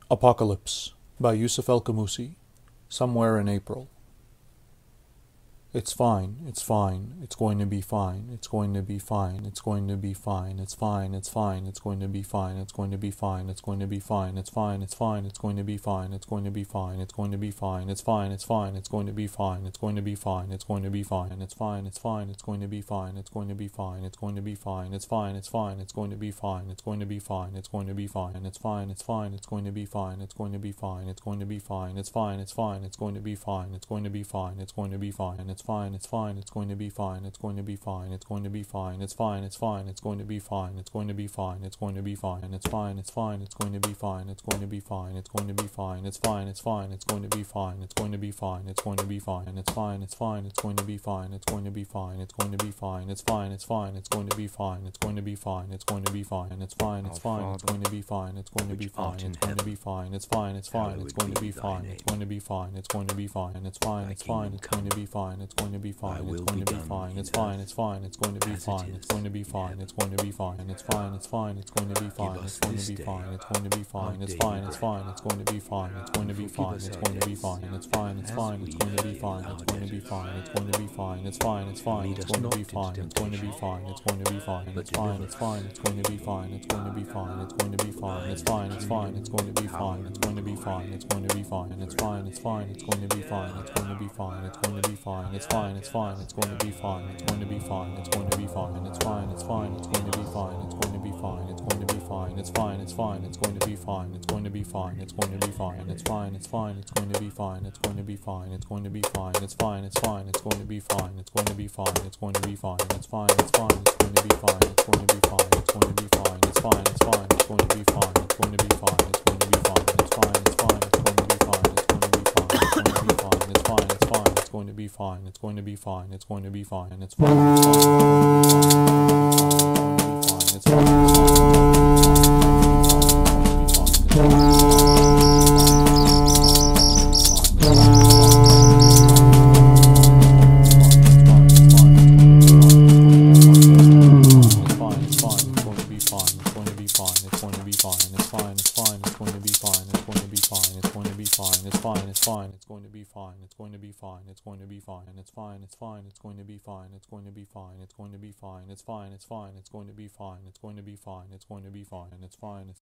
Apocalypse by Yusuf El-Kamusi. Somewhere in April. It's fine, it's fine, it's going to be fine, it's going to be fine, it's going to be fine, it's fine, it's fine, it's going to be fine, it's going to be fine, it's going to be fine, it's fine, it's fine, it's going to be fine, it's going to be fine, it's going to be fine, it's fine, it's fine, it's going to be fine, it's going to be fine, it's going to be fine, it's fine, it's fine, it's going to be fine, it's going to be fine, it's going to be fine, it's fine, it's fine, it's going to be fine, it's going to be fine, it's going to be fine, it's fine, it's fine, it's going to be fine, it's going to be fine, it's going to be fine, it's fine, it's fine, it's going to be fine, it's going to be fine, it's going to be fine, it's fine, it's fine, it's going to be fine, it's going to be fine, it's going to be fine, it's fine, it's fine, it's going to be fine, it's going to be fine, it's going to be fine, it's fine, it's fine, it's going to be fine, it's going to be fine, it's going to be fine, it's fine, it's fine, it's going to be fine, it's going to be fine, it's going to be fine, it's fine, it's fine, it's going to be fine, it's going to be fine, it's going to be fine, it's fine, it's fine, it's going to be fine, it's going to be fine, it's going to be fine, it's fine, it's fine, it's going to be fine, it's going to be fine, it's going to be fine, it's fine, it's fine, it's going to be fine, it's going to be fine, it's going to be fine, it's fine, it's fine, it's going to be fine, it's going to be fine, it's going to be fine, it's fine, it's fine, it's going to be fine, it's going to be fine, it's going to be fine, it's fine, it's fine, it's going to be fine, it's going to be fine, it's going to be fine, it's fine, it's fine, it's going to be fine, it's going to be fine, it's going to be fine, it's fine, it's fine, it's going to be fine, it's going to be fine, it's going to be fine, it's fine, it's fine, it's going to be fine, it's going to be fine, it's going to be fine, it's fine, it's fine, it's going to be fine, it's going to be fine, it's going to be fine, it's fine, it's fine, it's going to be fine, it's going to be fine, it's going to be fine, it's fine, it's fine, it's going to be fine, it's going to be fine, it's going to be fine, it's fine, it's fine, it's going to be fine, it's going to be fine, it's going to be fine, it's fine, it's fine, it's going to be fine, it's going to be fine, it's going to be fine, it's fine, it's fine, it's going to be fine, it's going to be fine, it's going to be fine, it's fine, it's fine, it's going to be fine, it's going to be fine, it's going to be fine, it's fine, it's fine, it's going to be fine, it's going to be fine, it's going to be fine, it's fine, it's fine, it's going to be fine, it's going to be fine, it's going to be fine, it's fine, it's fine, it's going to be fine, it's going to be fine, it's going to be fine, it's fine, it's fine, it's going to be fine, it's going to be fine, it's going to be fine, it's fine, it's fine, it's going to be fine, it's going to be fine, it's going to be fine, and it's fine, it's fine, it's fine, it's going to be fine, it's going to be fine, it's going to be fine, and it's fine, it's fine, it's going to be fine, it's going to be fine, it's going to be fine, it's fine, it's fine, it's going to be fine, it's going to be fine, it's going to be fine, and it's fine, it's